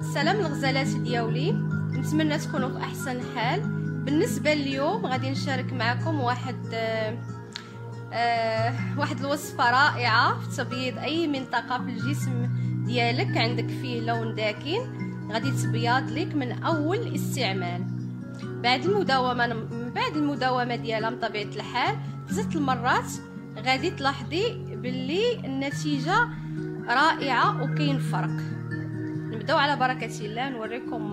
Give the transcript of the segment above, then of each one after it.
سلام الغزالات ديالي، نتمنى تكونوا في احسن حال. بالنسبه اليوم غادي نشارك معكم واحد الوصفه رائعه في تبييض اي منطقه في الجسم ديالك عندك فيه لون داكن، غادي تبيض لك من اول استعمال. بعد المداومه ديالها بطبيعه الحال 3 المرات غادي تلاحظي باللي النتيجه رائعه وكاين فرق. نبداو على بركه الله نوريكم.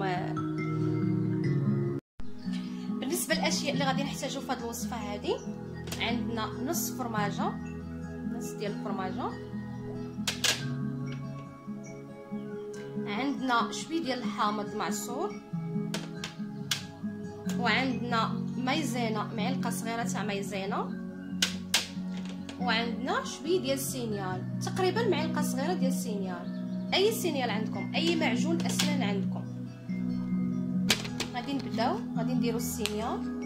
بالنسبه للاشياء اللي غادي نحتاجو في هذه الوصفه هذه، عندنا نص فرماجه، نص ديال الفرماجه، عندنا شويه ديال الحامض معصور، وعندنا مايزينا معلقه صغيره تاع مايزينا، وعندنا شويه ديال السينيال، تقريبا معلقه صغيره ديال السينيال، اي سينيال عندكم، اي معجون اسنان عندكم. غادي نبداو، غادي نديرو السينيال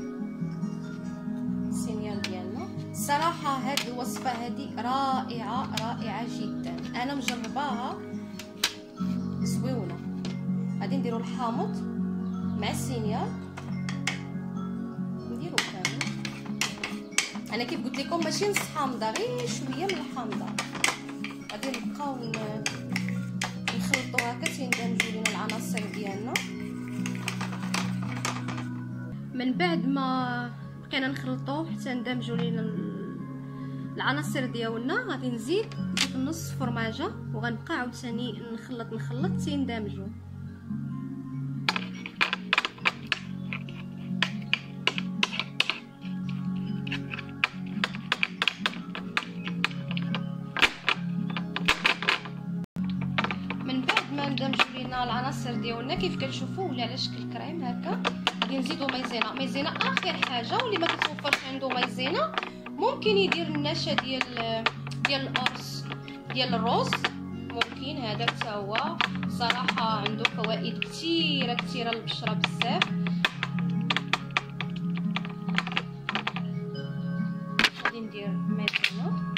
ديالنا. الصراحه هاد الوصفه هادي رائعه جدا، انا مجرباها زويونه. غادي نديرو الحامض مع السينيال، نديرو كامل. انا كيف قلت لكم ماشي نص حامضه، غير شويه من الحامضه. غادي نبقاو نخلطو هكا تيندمجوا لينا العناصر ديالنا. من بعد ما بقينا نخلطو حتى ندمجوا لينا العناصر ديالنا، غادي نزيد نص فرماجه وغنبقى عاوتاني نخلط تيندمجوا. من بعد ما ندمجوا لينا العناصر ديالنا كيف كتشوفوا ولا على شكل كريم هكا، غادي نزيدو مايزينا اخر حاجه. واللي ما كتوفرش عنده مايزينا ممكن يدير النشا ديال القرص ديال الروز، ممكن هذا حتى هو صراحه عنده فوائد كثيره للبشره بزاف. غادي ندير مايزينا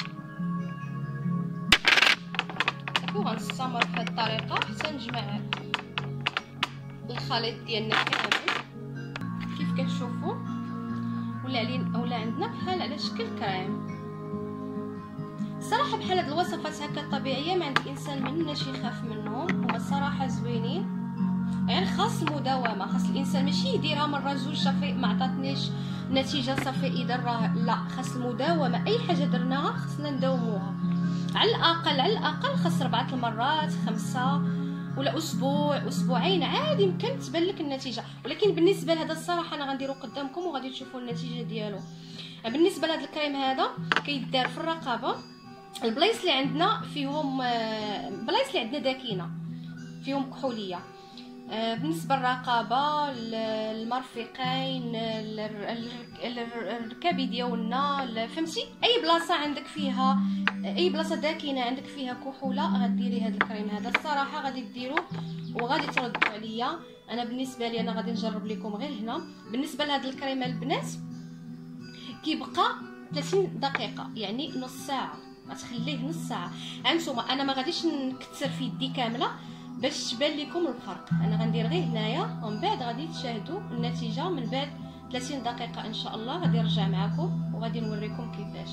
وغنستمر في هذه الطريقه حتى نجمع الخليط ديالنا كامل. كيف كتشوفوا ولا عندنا بحال على شكل كريم. الصراحه بحال هاد الوصفات هكا الطبيعيه ما عند الانسان مناش يخاف منهم، هما الصراحه زوينين، غير خاص المداومه. خاص الانسان ماشي يديرها مره زوج صافي ما عطاتنيش نتيجه صافي يديرها، لا، خاص المداومه. اي حاجه درناها خصنا نداوموها على الاقل خاص 4 المرات، 5 ولا اسبوعين عادي يمكن تبان لك النتيجه. ولكن بالنسبه لهذا الصراحه انا غنديرو قدامكم وغادي تشوفوا النتيجه ديالو. بالنسبه لهذا الكريم هذا كيدار في الرقبه، البلايص اللي عندنا فيهم بلايص اللي عندنا داكنه فيهم كحوليه. بالنسبه للرقبه، المرفقين، الركابي ديالنا، فهمتي؟ اي بلاصه عندك فيها، اي بلاصه داكنه عندك فيها كحوله غديري هذا الكريم هذا. الصراحه غادي ديروه وغادي تردوا عليا. انا بالنسبه لي انا غادي نجرب لكم غير هنا. بالنسبه لهذا الكريم البنات كيبقى 30 دقيقه، يعني نص ساعه، غتخليه نص ساعه. هانتوما انا ما غاديش نكثر في يدي كامله باش تبان لكم الفرق، انا غندير غير هنايا ومن بعد غادي تشاهدوا النتيجه. من بعد 30 دقيقه ان شاء الله غادي نرجع معكم وغادي نوريكم كيفاش.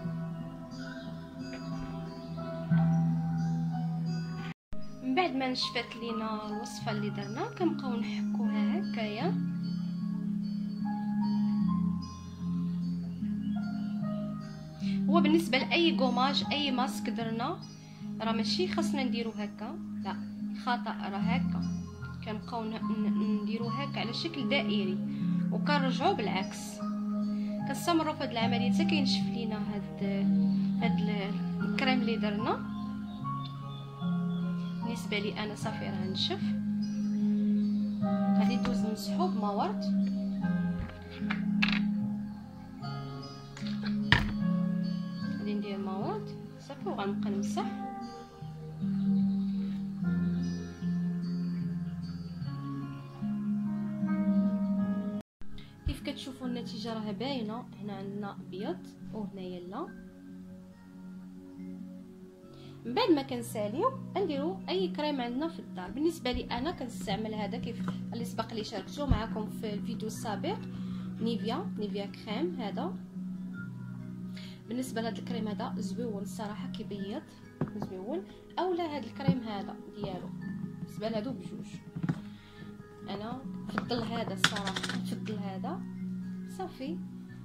من بعد ما نشفات لينا الوصفه اللي درنا كنبقاو نحكوها هكايا. هو بالنسبه لاي كوماج اي ماسك درنا راه ماشي خاصنا نديرو هكا، لا، خطا، راه هكا كنبقاو نديرو هكا على شكل دائري وكنرجعو بالعكس. كنستمروا في هذه العمليه حتى كينشف لينا هاد الكريم اللي درنا. بالنسبه لي انا صافي راه نشف، غادي ندوز نمسحو بما ورد. غادي ندير ما ورد صافي وغنبقى نمسح. كيف كتشوفوا النتيجه راه باينه، هنا عندنا ابيض وهنايا لا. من بعد ما كنساليو نديرو اي كريم عندنا في الدار. بالنسبه لي انا كنستعمل هذا كيف اللي سبق لي شاركته معكم في الفيديو السابق، نيفيا كريم. هذا بالنسبه لهذا الكريم هذا زويون الصراحه، كيبيض زويون. اولا هذا الكريم هذا ديالو بالنسبه لهادو بجوج، انا نفضل هذا الصراحه، نفضل هذا صافي.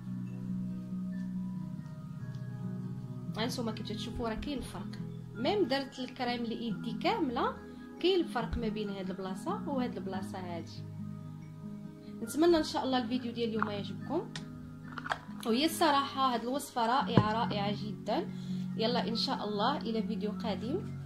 هانتوما كيف تشوفوا راه كاين الفرق، ميم درت الكريم ليدي كامله كاين الفرق ما بين هاد البلاصه وهاد البلاصه هادي. نتمنى ان شاء الله الفيديو ديال اليوم يعجبكم، وهي الصراحه هاد الوصفه رائعه جدا. يلا ان شاء الله الى فيديو قادم.